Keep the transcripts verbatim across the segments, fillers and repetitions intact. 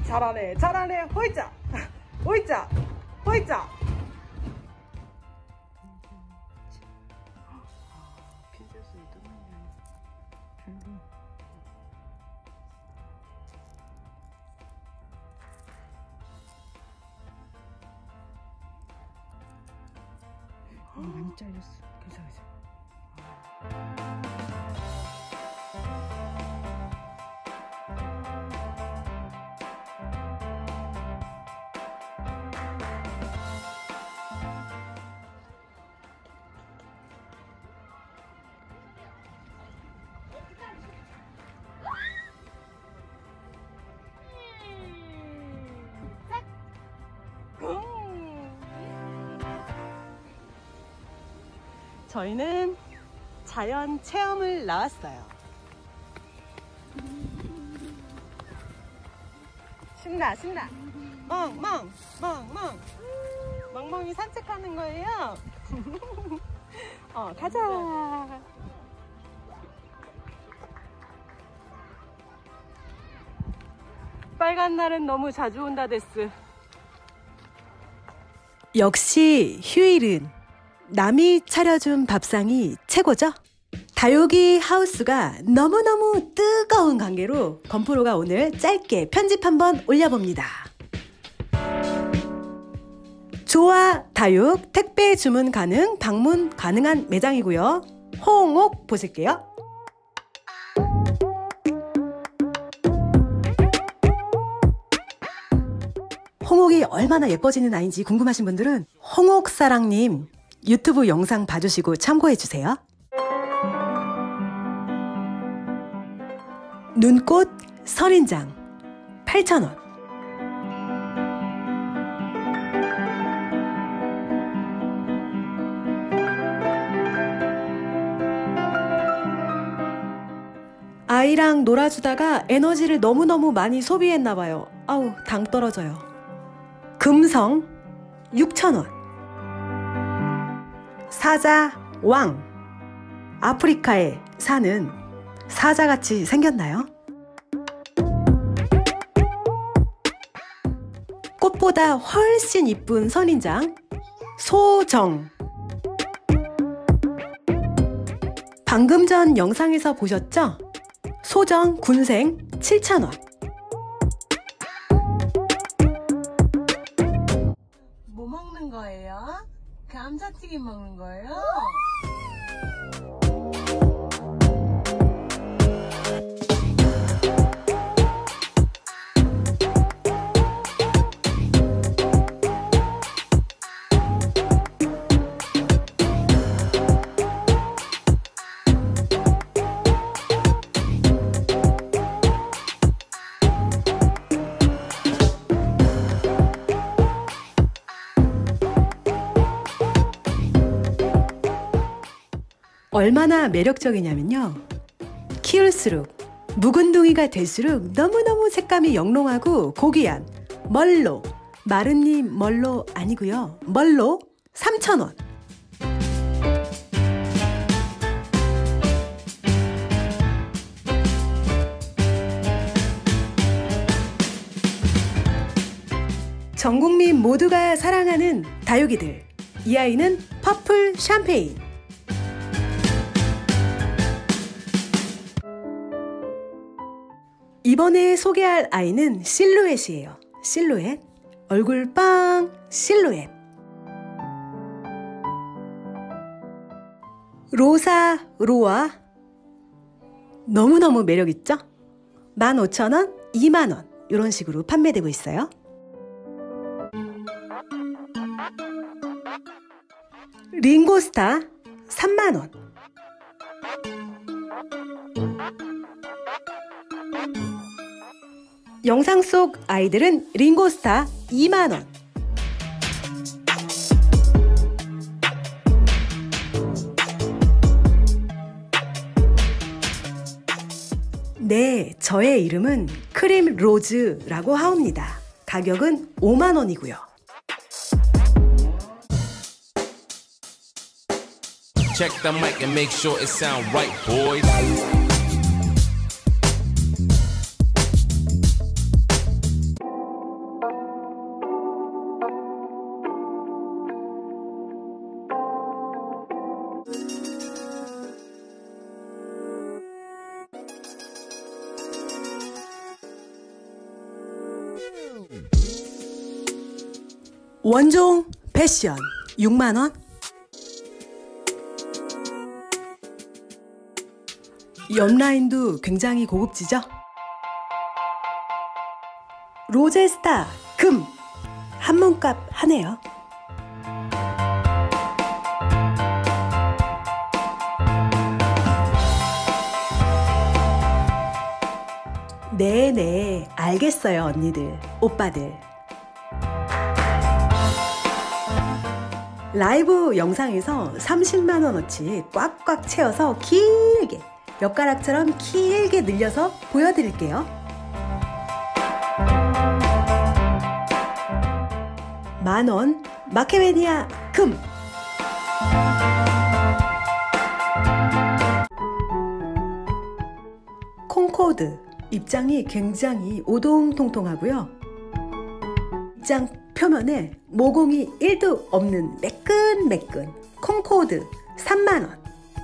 잘하네 잘하네. 호이자 호이자 호이자. 많이 잘렸어. 괜찮아, 괜찮아. 저희는 자연 체험을 나왔어요. 신나 신나. 멍멍 멍멍 멍멍이 산책하는 거예요. 어 가자. 빨간 날은 너무 자주 온다 데스. 역시 휴일은 남이 차려준 밥상이 최고죠? 다육이 하우스가 너무너무 뜨거운 관계로 건프로가 오늘 짧게 편집 한번 올려봅니다. 조아 다육 택배 주문 가능, 방문 가능한 매장이고요. 홍옥 보실게요. 홍옥이 얼마나 예뻐지는 아이인지 궁금하신 분들은 홍옥사랑님 유튜브 영상 봐주시고 참고해주세요. 눈꽃 선인장 팔천 원. 아이랑 놀아주다가 에너지를 너무너무 많이 소비했나봐요. 아우 당 떨어져요. 금성 육천 원. 사자 왕. 아프리카에 사는 사자같이 생겼나요? 꽃보다 훨씬 이쁜 선인장 소정. 방금 전 영상에서 보셨죠? 소정 군생 칠천 원. 뭐 먹는 거예요? 감자튀김 먹는 거예요? 얼마나 매력적이냐면요. 키울수록 묵은둥이가 될수록 너무너무 색감이 영롱하고 고귀한 멀로. 마른님 멀로 아니고요. 멀로 삼천 원. 전국민 모두가 사랑하는 다육이들. 이 아이는 퍼플 샴페인. 이번에 소개할 아이는 실루엣이에요. 실루엣. 얼굴 빵 실루엣. 로사 로아. 너무너무 매력있죠? 만 오천 원, 이만 원 이런 식으로 판매되고 있어요. 링고스타 삼만 원. 영상 속 아이들은 링고스타 이만 원. 네, 저의 이름은 크림 로즈라고 하옵니다. 가격은 오만 원이고요. Check the mic and make sure it sound right, boys. 원종 패션 육만 원. 옆 라인도 굉장히 고급지죠? 로제스타 금 한 몸값 하네요. 네네 알겠어요 언니들 오빠들. 라이브 영상에서 삼십만 원어치 꽉꽉 채워서 길게 엿가락처럼 길게 늘려서 보여드릴게요. 만원 마케베니아 금. 콩코드 입장이 굉장히 오동통통하고요. 입장 표면에 모공이 일도 없는 매끈매끈 콩코드 삼만 원.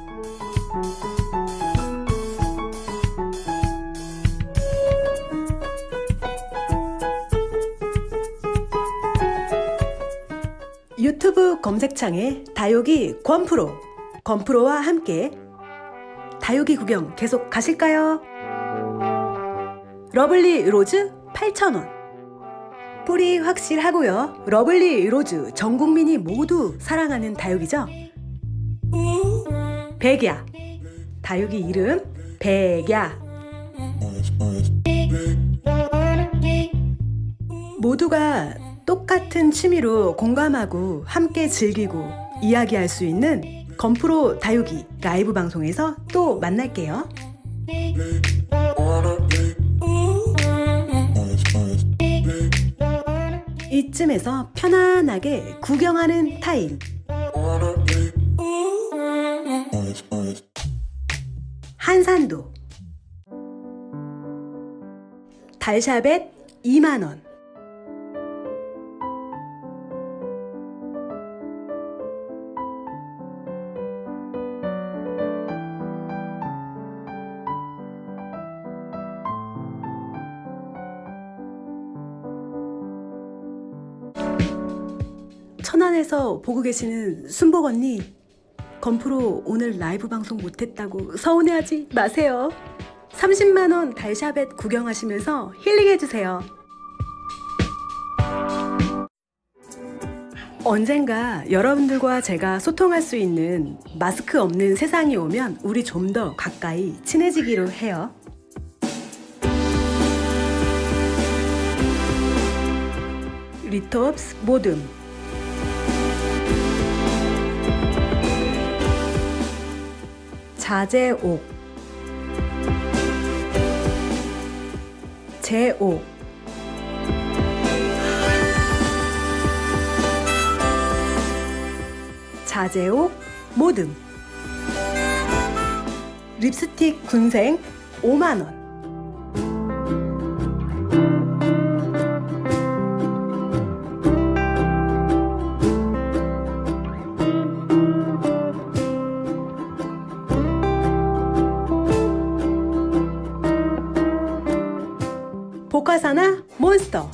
유튜브 검색창에 다육이 권프로, 권프로와 함께 다육이 구경 계속 가실까요? 러블리 로즈 팔천 원. 뿌리 확실하고요. 러블리 로즈 전 국민이 모두 사랑하는 다육이죠. 백야. 다육이 이름 백야. 모두가 똑같은 취미로 공감하고 함께 즐기고 이야기할 수 있는 건프로 다육이 라이브 방송에서 또 만날게요. 이쯤에서 편안하게 구경하는 타임. 한산도 달샤벳 이만 원. 천안에서 보고 계시는 순복 언니, 건프로 오늘 라이브 방송 못했다고 서운해하지 마세요. 삼십만 원 달샤벳 구경하시면서 힐링해주세요. 언젠가 여러분들과 제가 소통할 수 있는 마스크 없는 세상이 오면 우리 좀 더 가까이 친해지기로 해요. 리톱스 모듬. 자재옥. 제옥. 자재옥 모듬. 립스틱 군생 오만 원. 보카사나 몬스터.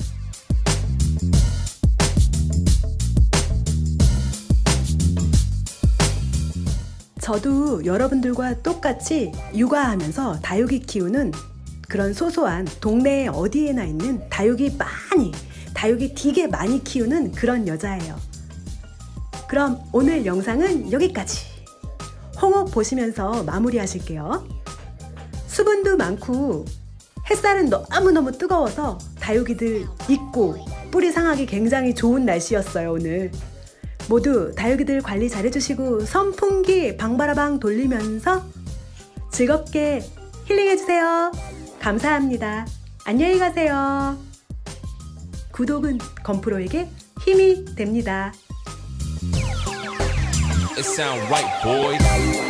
저도 여러분들과 똑같이 육아하면서 다육이 키우는 그런 소소한 동네에 어디에나 있는 다육이 많이, 다육이 되게 많이 키우는 그런 여자예요. 그럼 오늘 영상은 여기까지. 홍옥 보시면서 마무리 하실게요. 수분도 많고 햇살은 너무너무 뜨거워서 다육이들 입고 뿌리 상하기 굉장히 좋은 날씨였어요 오늘. 모두 다육이들 관리 잘해주시고 선풍기 방바라방 돌리면서 즐겁게 힐링해주세요. 감사합니다. 안녕히 가세요. 구독은 건프로에게 힘이 됩니다. It sound right, boys.